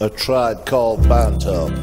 A tribe called Bandhub.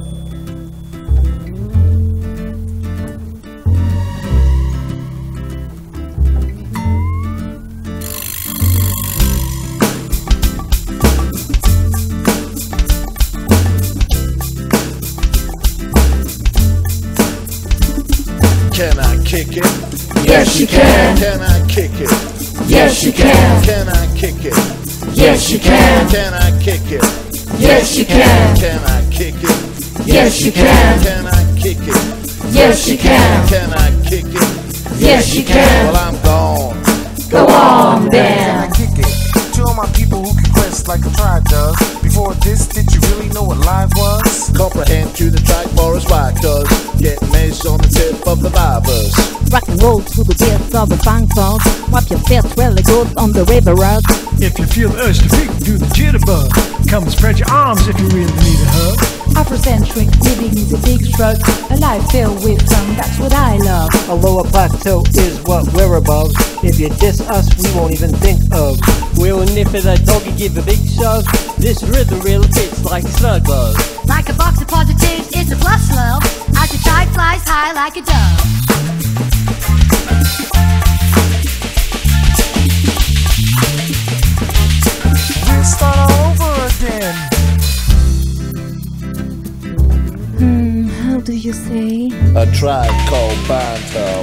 Can I kick it? Yes, you can. Can I kick it? Yes, you can. Can I kick it? Yes, you can. Can I kick it? Yes, you can. Can I kick it? Yes, you can. Can I kick it? Yes, you can. Can I kick it? Yes, you can. Well, I'm gone. Go on Can then. I kick it? To all my people who can quest like a tribe does. Before this, did you really know what live was? Comprehend to the track Boris White does. Get mace on the tip of the vibers. Rock and roll to the beats of the funk songs. Wipe your feet really good on the river road. If you feel the urge to peek, do the jitterbug. Come and spread your arms if you really need a hug. Afrocentric living is a big stroke. A life filled with fun, that's what I love. A lower plateau is what we're above. If you diss us, we won't even think of. We'll nip it a doggy, give a big shove. This rhythm really fits like a slug bug. Like a box of positives, it's a plus love. As the tide flies high like a dove. We'll start over again. How do you say? A tribe called Bandhub.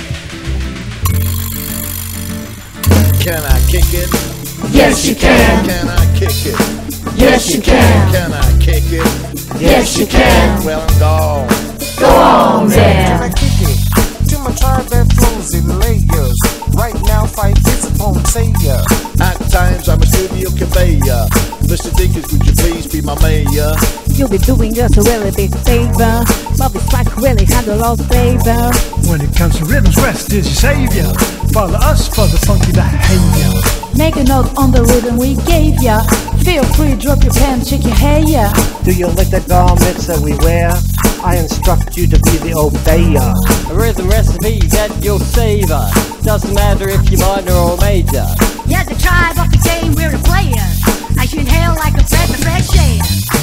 Can I kick it? Yes, you can. Can I kick it? Yes, you can. Can I kick it? Yes, you can. Well, I'm gone. Go on Can I then. kick it? To my tribe that flows in layers. Right now, fight hits upon savior. At times I'm a studio conveyor. Mr. Dinkins, would you please be my mayor? You'll be doing us a really big favor. Bobby Strike really had a lot of favor. When it comes to rhythms, rest is your savior. Follow us for the funky behavior. Make a note on the rhythm we gave ya. Feel free, drop your pen, shake your hair. Do you like the garments that we wear? I instruct you to be the obeyer. A rhythm recipe that you'll savor. Doesn't matter if you're minor or major. Yeah, the tribe of the game, we're the players. As you inhale like a breath of fresh air.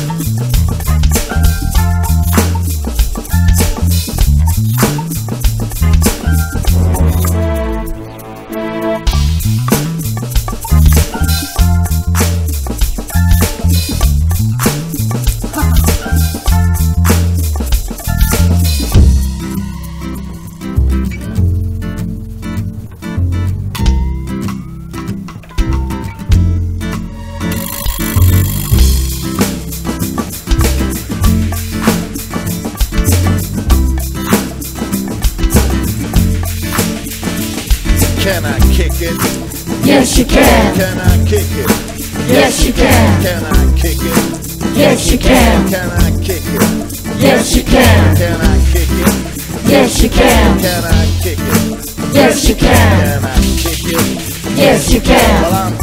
Can I kick it? Yes, you can. Can I kick it? Yes, you can. Can I kick it? Yes, you can. Can I kick it? Yes, you can. Can I kick it? Yes, you can. Can I kick it? Yes, you can. Can I kick it? Yes, you can. Well, I'm